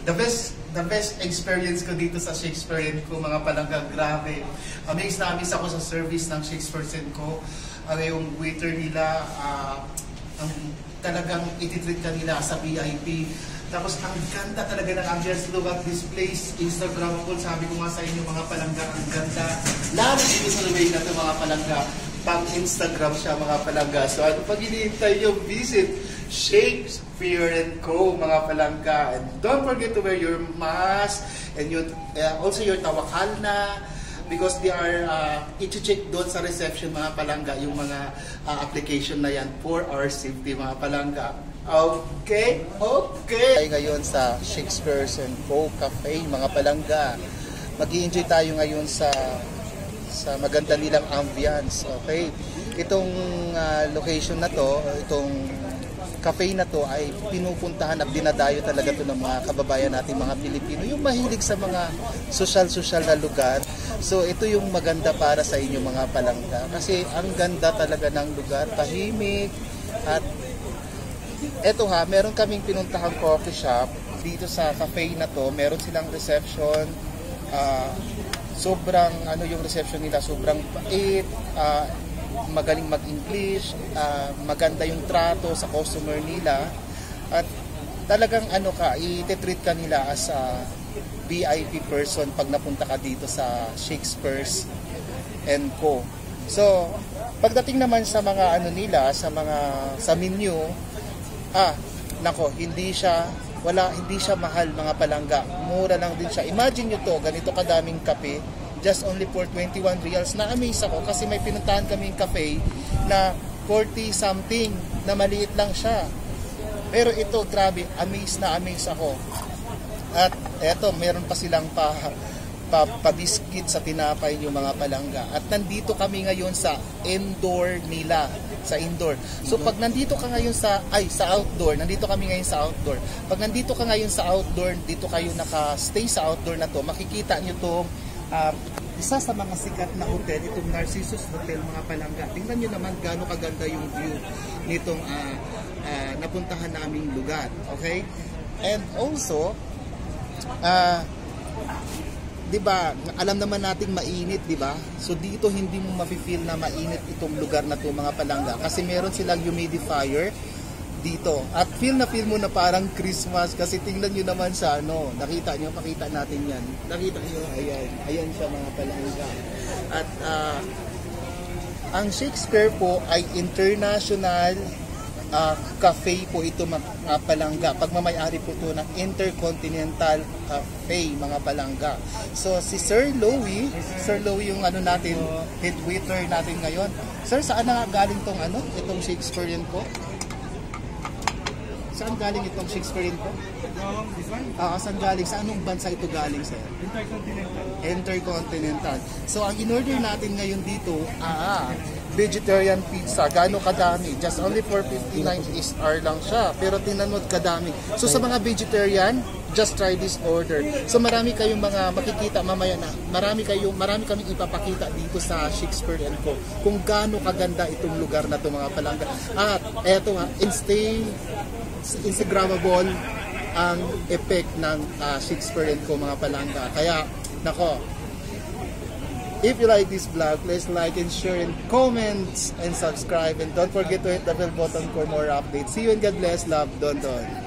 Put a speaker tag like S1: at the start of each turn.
S1: the best experience ko dito sa Shakespeare & Co, mga palangga, grabe. Amazed na amazed ako sa service ng Shakespeare & Co. Yung waiter nila, talagang ititreat ka nila sa VIP. Tapos ang ganda talaga ng ambience. Look at this place, Instagrammable. Sabi ko nga sa inyo mga palangga, ang ganda. Lalo dito sa Luway na ito mga palangga. Pang Instagram siya mga palangga. So ano pag hinihintay yung visit? Shakespeare & Co mga palangga. And don't forget to wear your mask and also your tawakal na, because they are i-check doon sa reception mga palangga yung mga application na yan for our safety mga palangga. Okay? Okay! Ngayon sa Shakespeare & Co Cafe mga palangga. Mag-i-enjoy tayo ngayon sa maganda nilang ambience. Okay? Itong location na to, itong cafe na to ay pinupuntahan at dinadayo talaga to ng mga kababayan natin, mga Pilipino, yung mahilig sa mga social na lugar. So ito yung maganda para sa inyo mga palangga, kasi ang ganda talaga ng lugar, tahimik. At eto ha, meron kaming pinuntahang coffee shop dito sa cafe na to. Meron silang reception, sobrang yung reception nila, sobrang bait, magaling mag-English, maganda yung trato sa customer nila, at talagang i-treat ka nila as a VIP person pag napunta ka dito sa Shakespeare & Co. So pagdating naman sa mga nila, sa menu, hindi siya mahal mga palangga, mura lang din siya. Imagine nyo to, ganito kadaming kape, just only for 21 reals. Na-amaze ako kasi may pinuntahan kaming cafe na 40 something, na maliit lang siya. Pero ito, grabe, amaze ako. At eto, meron pa silang pa-biscuit sa tinapay yung mga palangga. At nandito kami ngayon sa indoor nila, sa indoor. So pag nandito ka ngayon sa outdoor, nandito kami ngayon sa outdoor. Pag nandito ka ngayon sa outdoor, dito kayo naka-stay sa outdoor na to, makikita nyo to, isa sa mga sikat na hotel, itong Narcissus Hotel mga palangga. Tingnan nyo naman gaano kaganda yung view nitong napuntahan naming lugar. Okay? And also, diba, alam naman nating mainit, diba? So dito hindi mo mafe-feel na mainit itong lugar na to mga palangga, kasi meron silang humidifier dito. At feel mo na parang Christmas, kasi tingnan nyo naman sa pakita natin yan. Nakita nyo, ayan siya mga palangga. At ang Shakespeare po ay international cafe po ito mga palangga. Pagmamayari po ito ng Intercontinental Cafe mga palangga. So si Sir Louie yung natin, head waiter natin ngayon. Sir, saan na galing itong Shakespeare & Co? Saan galing itong Shakespeare & Co? Saan galing? Sa anong bansa ito galing, sir? Intercontinental. So ang in-order natin ngayon dito, vegetarian pizza. Gaano kadami? Just only for 59 SR lang siya. Pero tinanod kadami. So sa mga vegetarian, just try this order. So marami kayong mga makikita mamaya na. Marami kaming ipapakita dito sa Shakespeare & Co. Kung gaano kaganda itong lugar na ito mga palangga. At eto Instagrammable ang effect ng Shakespeare & Co mga palangga. Kaya, if you like this vlog, please like and share and comment and subscribe. And don't forget to hit the bell button for more updates. See you and God bless. Love, Don Don.